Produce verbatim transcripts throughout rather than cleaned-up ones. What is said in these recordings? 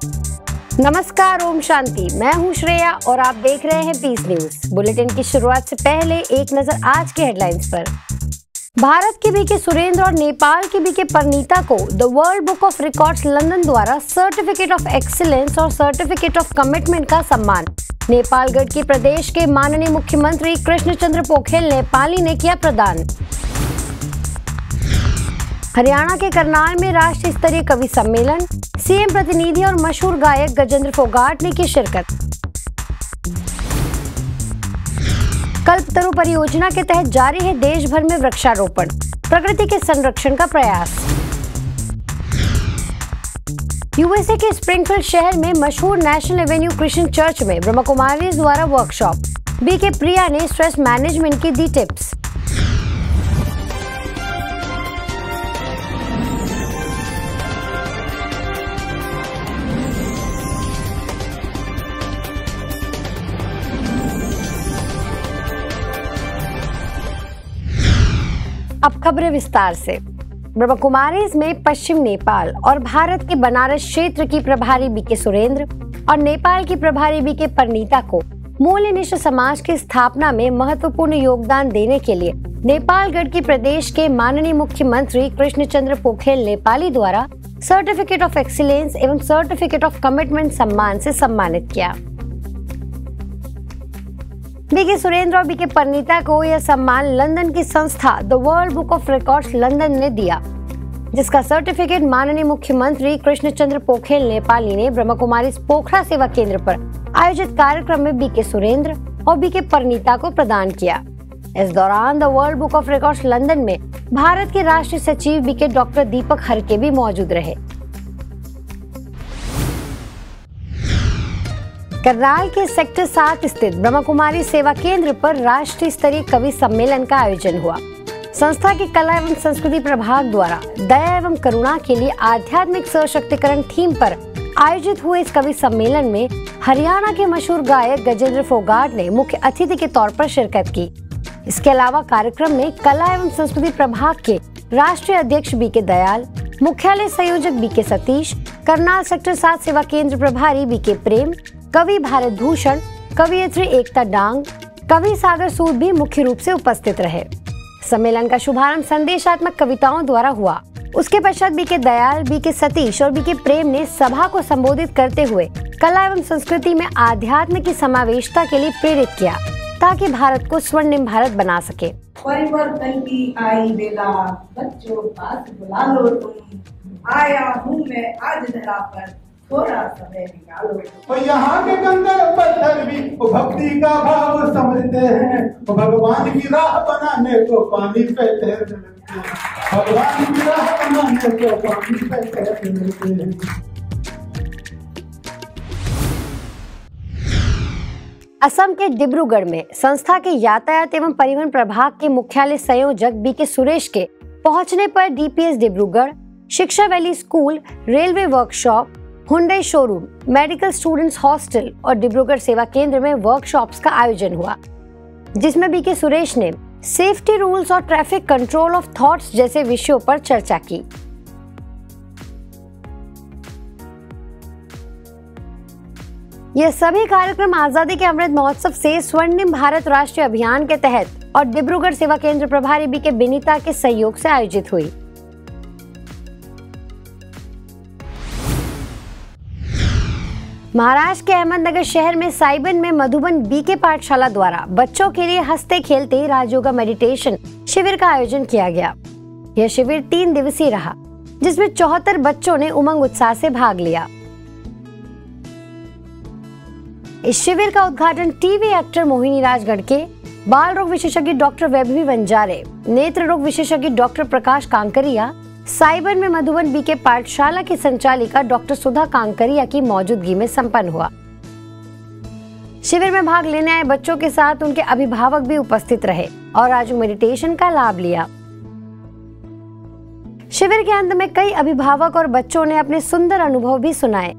नमस्कार, ओम शांति। मैं हूं श्रेया और आप देख रहे हैं पीस न्यूज। बुलेटिन की शुरुआत से पहले एक नजर आज के हेडलाइंस पर। भारत के बीके सुरेंद्र और नेपाल के बीके परिणीता को the world book of records London द्वारा सर्टिफिकेट ऑफ एक्सीलेंस और सर्टिफिकेट ऑफ कमिटमेंट का सम्मान। नेपालगढ़ के प्रदेश के माननीय मुख्यमंत्री कृष्णचंद्र पोखेल नेपाली ने किया प्रदान। हरियाणा के करनाल में राष्ट्रीय स्तरीय कवि सम्मेलन, सीएम प्रतिनिधि और मशहूर गायक गजेंद्र फोगाट ने की शिरकत। कल्पतरु परियोजना के तहत जारी है देश भर में वृक्षारोपण, प्रकृति के संरक्षण का प्रयास। यूएसए के स्प्रिंगफील्ड शहर में मशहूर नेशनल एवेन्यू क्रिश्चियन चर्च में ब्रह्मकुमारीज द्वारा वर्कशॉप। बीके प्रिया ने स्ट्रेस मैनेजमेंट की दी टिप्स। अब खबरें विस्तार से। ब्रह्मकुमारीज में पश्चिम नेपाल और भारत के बनारस क्षेत्र की प्रभारी बीके सुरेंद्र और नेपाल की प्रभारी बीके परिणीता को मूल्यनिष्ठ समाज की स्थापना में महत्वपूर्ण योगदान देने के लिए नेपालगढ़ की प्रदेश के माननीय मुख्यमंत्री कृष्णचंद्र पोखेल नेपाली द्वारा सर्टिफिकेट ऑफ एक्सीलेंस एवं सर्टिफिकेट ऑफ कमिटमेंट सम्मान से सम्मानित किया। बीके सुरेंद्र और बीके परिणीता को यह सम्मान लंदन की संस्था the world book of records London ने दिया, जिसका सर्टिफिकेट माननीय मुख्यमंत्री कृष्णचंद्र पोखेल नेपाली ने ब्रह्मकुमारी पोखरा सेवा केंद्र पर आयोजित कार्यक्रम में बीके सुरेंद्र और बीके परिणीता को प्रदान किया। इस दौरान the world book of records London में भारत के राष्ट्रीय सचिव बीके डॉक्टर दीपक हरके भी मौजूद रहे। करनाल के सेक्टर सात स्थित ब्रह्मकुमारी सेवा केंद्र पर राष्ट्रीय स्तरीय कवि सम्मेलन का आयोजन हुआ। संस्था के कला एवं संस्कृति प्रभाग द्वारा दया एवं करुणा के लिए आध्यात्मिक सशक्तिकरण थीम पर आयोजित हुए इस कवि सम्मेलन में हरियाणा के मशहूर गायक गजेंद्र फोगाट ने मुख्य अतिथि के तौर पर शिरकत की। इसके अलावा कार्यक्रम में कला एवं संस्कृति प्रभाग के राष्ट्रीय अध्यक्ष बीके दयाल, मुख्यालय संयोजक बीके सतीश, करनाल सेक्टर सात सेवा केंद्र प्रभारी बीके प्रेम, कवि भारत भूषण, कवियत्री एकता डांग, कवि सागर सूद भी मुख्य रूप से उपस्थित रहे। सम्मेलन का शुभारंभ संदेशात्मक कविताओं द्वारा हुआ। उसके पश्चात बीके दयाल, बीके सतीश और बीके प्रेम ने सभा को संबोधित करते हुए कला एवं संस्कृति में आध्यात्म की समावेशता के लिए प्रेरित किया, ताकि भारत को स्वर्णिम भारत बना सके। परिवर्तन की आई बेला, बच्चों पास बुला लो तुम, आया हूँ मैं आज धरा पर, थोड़ा समय निकालो। और यहाँ के गंदर पत्थर भी भक्ति का भाव समझते हैं, भगवान की राह बनाने को पानी पे तैरते हैं, भगवान की राह बनाने को पानी पे तैरते हैं। असम के डिब्रूगढ़ में संस्था के यातायात एवं परिवहन प्रभाग के मुख्यालय संयोजक बीके सुरेश के पहुंचने पर DPS Dibrugarh, Shiksha valley school, railway workshop, Hyundai showroom, medical students hostel और डिब्रूगढ़ सेवा केंद्र में वर्कशॉप्स का आयोजन हुआ, जिसमें बीके सुरेश ने सेफ्टी रूल्स और ट्रैफिक कंट्रोल ऑफ थॉट्स जैसे विषयों पर चर्चा की। यह सभी कार्यक्रम आजादी के अमृत महोत्सव से स्वर्णिम भारत राष्ट्रीय अभियान के तहत और डिब्रूगढ़ सेवा केंद्र प्रभारी बीके बिनीता के सहयोग से आयोजित हुई। महाराष्ट्र के अहमदनगर शहर में साइबन में मधुबन बीके पाठशाला द्वारा बच्चों के लिए हंसते खेलते राजयोगा मेडिटेशन शिविर का आयोजन किया गया। यह शिविर तीन दिवसीय रहा, जिसमें चौहत्तर बच्चों ने उमंग उत्साह से भाग लिया। इस शिविर का उद्घाटन टीवी एक्टर मोहिनी राज गढ़के, बाल रोग विशेषज्ञ डॉक्टर वैभवी वंजारे, नेत्र रोग विशेषज्ञ डॉक्टर प्रकाश कांकरिया, साइबर में मधुबन बीके पाठशाला की संचालिका डॉक्टर सुधा कांकरिया की मौजूदगी में संपन्न हुआ। शिविर में भाग लेने आए बच्चों के साथ उनके अभिभावक भी उपस्थित रहे और राजयोग मेडिटेशन का लाभ लिया। शिविर के अंत में कई अभिभावक और बच्चों ने अपने सुंदर अनुभव भी सुनाए।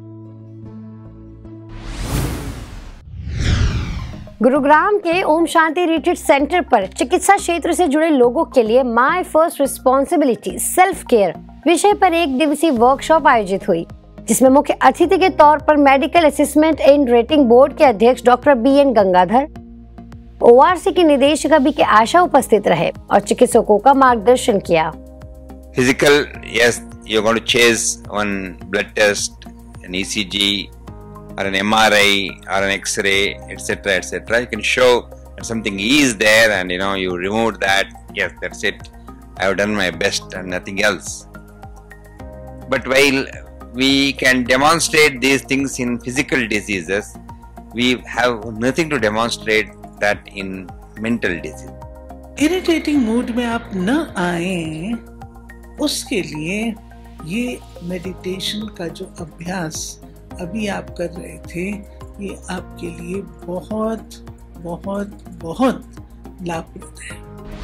गुरुग्राम के ओम शांति रिट्रीट सेंटर पर चिकित्सा क्षेत्र से जुड़े लोगों के लिए my first responsibility self care विषय पर एक दिवसीय वर्कशॉप आयोजित हुई। जिसमें मुख्य अतिथि के तौर पर medical assessment and rating board के अध्यक्ष doctor B N Gangadhar, ORC की निदेशक बी के आशा उपस्थित रहे और चिकित्सकों का मार्गदर्शन किया। Physical, yes, you're going to chase one blood test, an E C G, or an M R I, or an X-ray, et cetera, et cetera. You can show that something is there, and you know you removed that. Yes, that's it. I have done my best and nothing else. But while we can demonstrate these things in physical diseases, we have nothing to demonstrate that in mental disease. Irritating mood में आप न आए, उसके लिए ये meditation का जो अभ्यास अभी आप कर रहे थे, ये आपके लिए बहुत बहुत बहुत लाभप्रद है।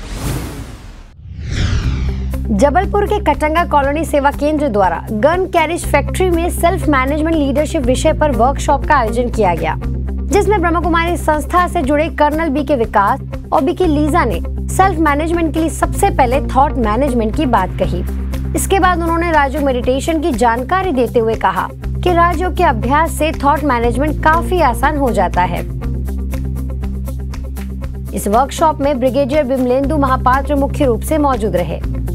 जबलपुर के कटंगा कॉलोनी सेवा केंद्र द्वारा गन कैरिज फैक्ट्री में सेल्फ मैनेजमेंट लीडरशिप विषय पर वर्कशॉप का आयोजन किया गया, जिसमें ब्रह्म कुमारी संस्था से जुड़े कर्नल बी के विकास और बी के लीजा ने सेल्फ मैनेजमेंट के लिए सबसे पहले थॉट मैनेजमेंट की बात कही। इसके बाद उन्होंने राजयोग मेडिटेशन की जानकारी देते हुए कहा कि राजयोग के अभ्यास से थॉट मैनेजमेंट काफी आसान हो जाता है। इस वर्कशॉप में ब्रिगेडियर बिमलेंदु महापात्र मुख्य रूप से मौजूद रहे।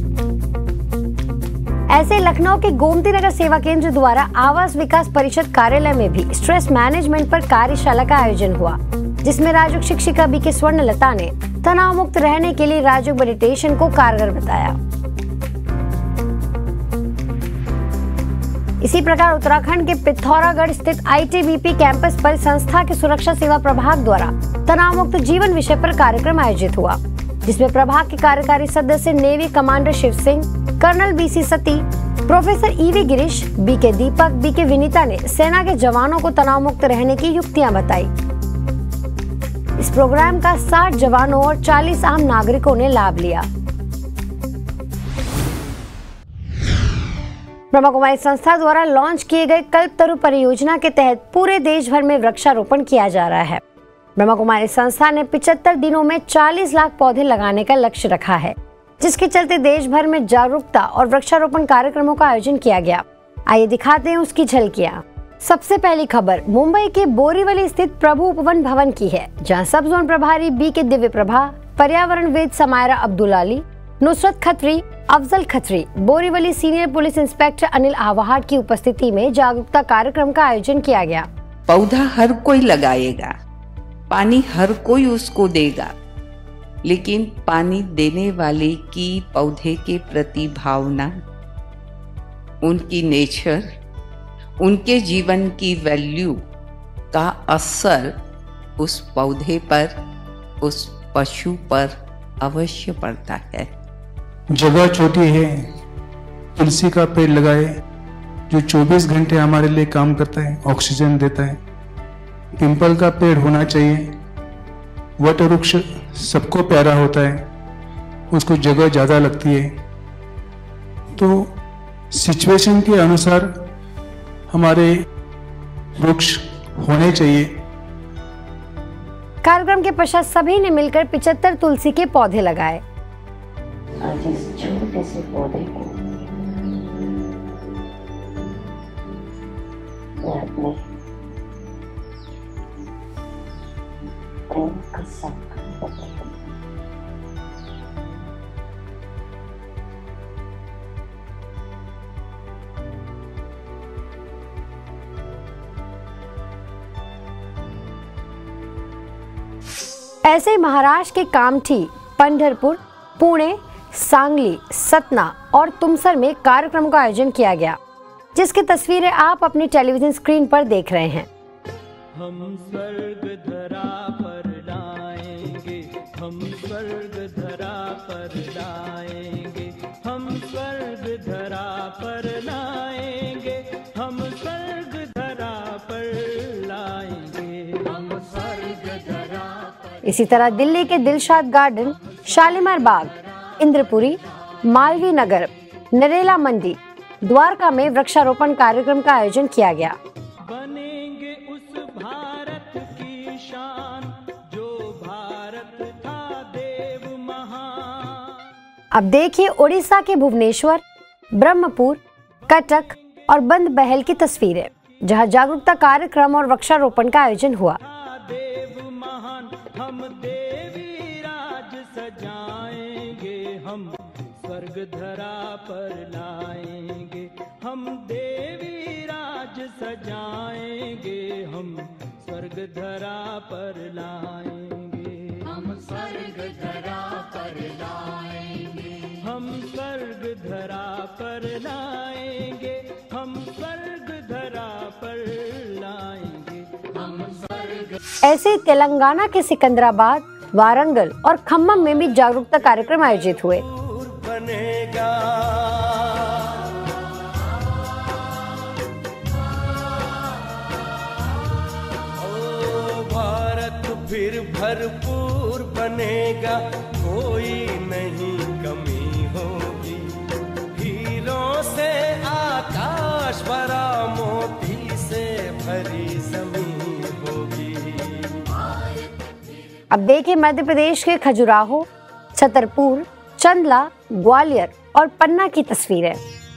ऐसे लखनऊ के गोमती नगर सेवा केंद्र द्वारा आवास विकास परिषद कार्यालय में भी स्ट्रेस मैनेजमेंट पर कार्यशाला का आयोजन हुआ, जिसमें राजयोग शिक्षिका बी के स्वर्णलता ने तनाव मुक्त रहने के लिए राजयोग मेडिटेशन को कारगर बताया। इसी प्रकार उत्तराखंड के पिथौरागढ़ स्थित I T B P campus पर संस्था के सुरक्षा सेवा प्रभाग द्वारा तनाव मुक्त जीवन विषय पर कार्यक्रम आयोजित हुआ, जिसमें प्रभाग के कार्यकारी सदस्य navy commander Shiv Singh, colonel B C Sati, professor E V Girish, B K Deepak, B के विनीता ने सेना के जवानों को तनाव मुक्त रहने की युक्तियां बताई। इस प्रोग्राम का साठ जवानों और चालीस आम नागरिकों ने लाभ लिया। ब्रह्म कुमारी संस्था द्वारा लॉन्च किए गए कल्पतरु परियोजना के तहत पूरे देश भर में वृक्षारोपण किया जा रहा है। ब्रह्म कुमारी संस्था ने पिचहत्तर दिनों में चालीस लाख पौधे लगाने का लक्ष्य रखा है, जिसके चलते देश भर में जागरूकता और वृक्षारोपण कार्यक्रमों का आयोजन किया गया। आइए दिखाते हैं उसकी झलकियां। सबसे पहली खबर मुंबई के बोरीवली स्थित प्रभु उपवन भवन की है, जहां सब जोन प्रभारी बी के दिव्य प्रभा, पर्यावरणविद Samaira Abdul Ali, Nusrat Khatri, Afzal Khatri, Borivali senior police inspector Anil Awahat की उपस्थिति में जागरूकता कार्यक्रम का आयोजन किया गया। पौधा हर कोई लगाएगा, पानी हर कोई उसको देगा, लेकिन पानी देने वाले की पौधे के प्रति भावना, उनकी नेचर, उनके जीवन की वैल्यू का असर उस पौधे पर, उस पशु पर अवश्य पड़ता है। जगह छोटी है, तुलसी का पेड़ लगाए जो चौबीस घंटे हमारे लिए काम करता है, ऑक्सीजन देता है। पिंपल का पेड़ होना चाहिए। वट वृक्ष सबको प्यारा होता है, उसको जगह ज़्यादा लगती है। तो सिचुएशन के अनुसार हमारे वृक्ष होने चाहिए। कार्यक्रम के पश्चात सभी ने मिलकर पिचहत्तर तुलसी के पौधे लगाए। आज इस छोटे से पौधे को मैं अपने प्रेम का संकल्प करती हूँ। ऐसे महाराष्ट्र के कामठी, पंढरपुर, पुणे, सांगली, सतना और तुमसर में कार्यक्रम का आयोजन किया गया, जिसकी तस्वीरें आप अपनी टेलीविजन स्क्रीन पर देख रहे हैं। हम स्वर्ग धरा पर लाएंगे, हम स्वर्ग धरा पर लाएंगे, हम स्वर्ग धरा पर लाएंगे, हम स्वर्ग धरा पर लाएंगे, हम स्वर्ग धरा पर। इसी तरह दिल्ली के दिलशाद गार्डन, शालीमार बाग, इंद्रपुरी, मालवीय नगर, नरेला मंडी, द्वारका में वृक्षारोपण कार्यक्रम का आयोजन किया गया। बनेंगे उस भारत की शान, जो भारत था देव महान। अब देखिए उड़ीसा के भुवनेश्वर, ब्रह्मपुर, कटक, और बंद बहल की तस्वीरें, जहां जागरूकता कार्यक्रम और वृक्षारोपण का आयोजन हुआ। देव महान हम देवी राज सजाएंगे, हम स्वर्ग धरा पर लाएंगे, हम देवी राज सजाएंगे, हम स्वर्ग धरा पर लाएंगे, हम स्वर्ग धरा पर लाएंगे, हम स्वर्ग धरा पर लाएंगे, हम स्वर्ग धरा पर लाएंगे, हम स्वर्ग। ऐसे ही तेलंगाना के सिकंदराबाद, वारंगल और खम्मम में भी जागरूकता कार्यक्रम आयोजित हुए। बनेगा ओ भारत फिर भरपूर बनेगा, कोई नहीं कमी होगी, हीरों से आकाश भरा, मोती से भरी जमीन होगी। अब देखिए मध्य प्रदेश के खजुराहो, छतरपुर, चंदला, ग्वालियर और पन्ना की तस्वीरें।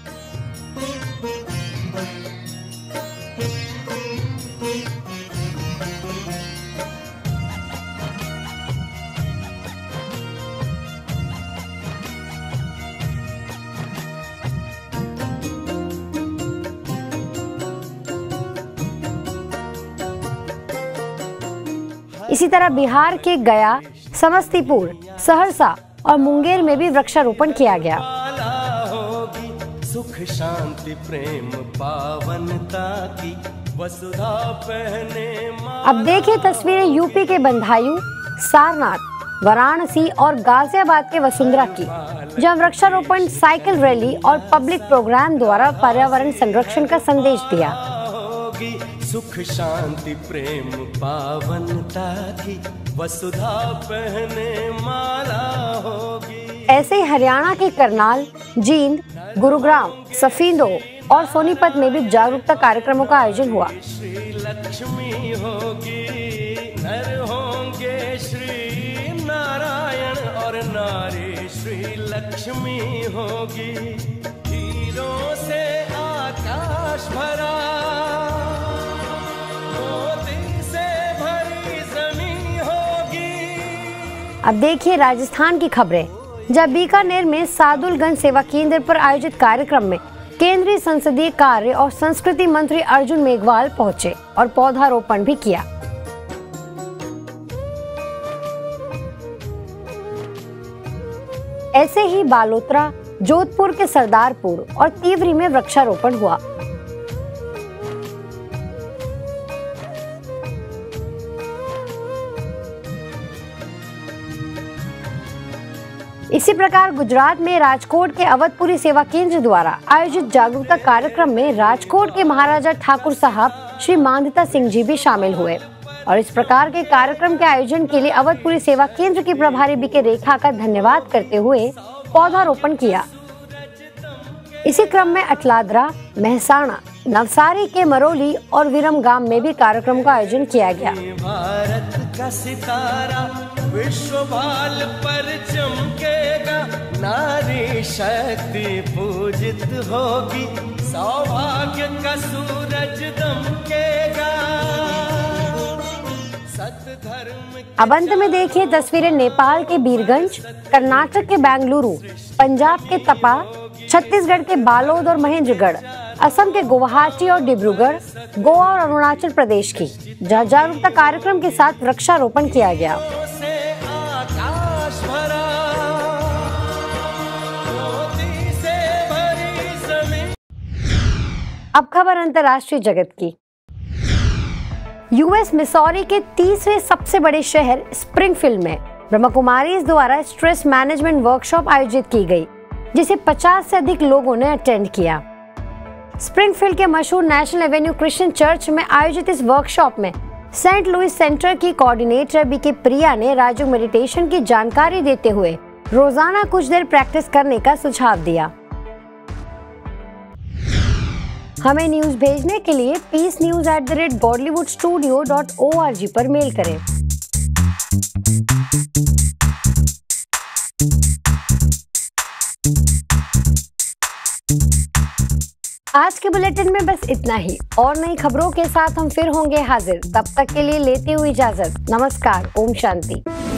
इसी तरह बिहार के गया, समस्तीपुर, सहरसा और मुंगेर में भी वृक्षारोपण किया गया। होगी सुख शांति प्रेम पावनता की वसुधा पहने। अब देखिए तस्वीरें यूपी के बंधायू, सारनाथ, वाराणसी और गाजियाबाद के वसुंधरा की, जहां वृक्षारोपण, साइकिल रैली और पब्लिक प्रोग्राम द्वारा पर्यावरण संरक्षण का संदेश दिया। सुख शांति प्रेम पावनता की वसुधा पहने माला होगी। ऐसे ही हरियाणा के करनाल, जींद, गुरुग्राम, सफीदो और सोनीपत में भी जागरूकता कार्यक्रमों का आयोजन हुआ। श्री लक्ष्मी होगी, नर होंगे श्री नारायण और नारी श्री लक्ष्मी होगी, हीरों से आकाश भरा, अब देखिए राजस्थान की खबरें, जब बीकानेर में सादुलगंज सेवा केंद्र पर आयोजित कार्यक्रम में केंद्रीय संसदीय कार्य और संस्कृति मंत्री अर्जुन मेघवाल पहुंचे और पौधारोपण भी किया। ऐसे ही बालोतरा, जोधपुर के सरदारपुर और तिवरी में वृक्षारोपण हुआ। इसी प्रकार गुजरात में राजकोट के अवधपुरी सेवा केंद्र द्वारा आयोजित जागरूकता कार्यक्रम में राजकोट के महाराजा ठाकुर साहब श्री मांधाता सिंह जी भी शामिल हुए और इस प्रकार के कार्यक्रम के आयोजन के लिए अवधपुरी सेवा केंद्र की प्रभारी बीके रेखा का धन्यवाद करते हुए पौधारोपण किया। इसी क्रम में अटलादरा, महसाणा, नवसारी के मरोली और विरमगाम में भी कार्यक्रम का आयोजन किया गया। भारत का सितारा विश्व भाल पर चमकेगा, नारी शक्ति पूजित होगी, सौभाग्य का सूरज दमकेगा, सत धर्म। अब अंत में देखिए तस्वीरें नेपाल के बीरगंज, कर्नाटक के बेंगलुरु, पंजाब के तपा, छत्तीसगढ़ के बालोद और महेंद्रगढ़, असम के गुवाहाटी और डिब्रूगढ़, गोवा और अरुणाचल प्रदेश की, जहां जागरूकता कार्यक्रम के साथ वृक्षारोपण किया गया। अब खबर अंतर्राष्ट्रीय जगत की। यूएस मिसौरी के तीसरे सबसे बड़े शहर स्प्रिंगफील्ड में ब्रह्मकुमारीज द्वारा स्ट्रेस मैनेजमेंट वर्कशॉप आयोजित की गई, जिसे पचास से अधिक लोगों ने अटेंड किया। स्प्रिंगफील्ड के मशहूर नेशनल एवेन्यू क्रिश्चियन चर्च में आयोजित इस वर्कशॉप में सेंट लुइस सेंटर की कोऑर्डिनेटर बीके प्रिया ने राजयोग मेडिटेशन की जानकारी देते हुए रोजाना कुछ देर प्रैक्टिस करने का सुझाव दिया। हमें न्यूज भेजने के लिए peace news at the rate Bollywood studio dot O R G पर मेल करें। आज के बुलेटिन में बस इतना ही। और नई खबरों के साथ हम फिर होंगे हाजिर। तब तक के लिए लेते हुए इजाजत। नमस्कार। ओम शांति।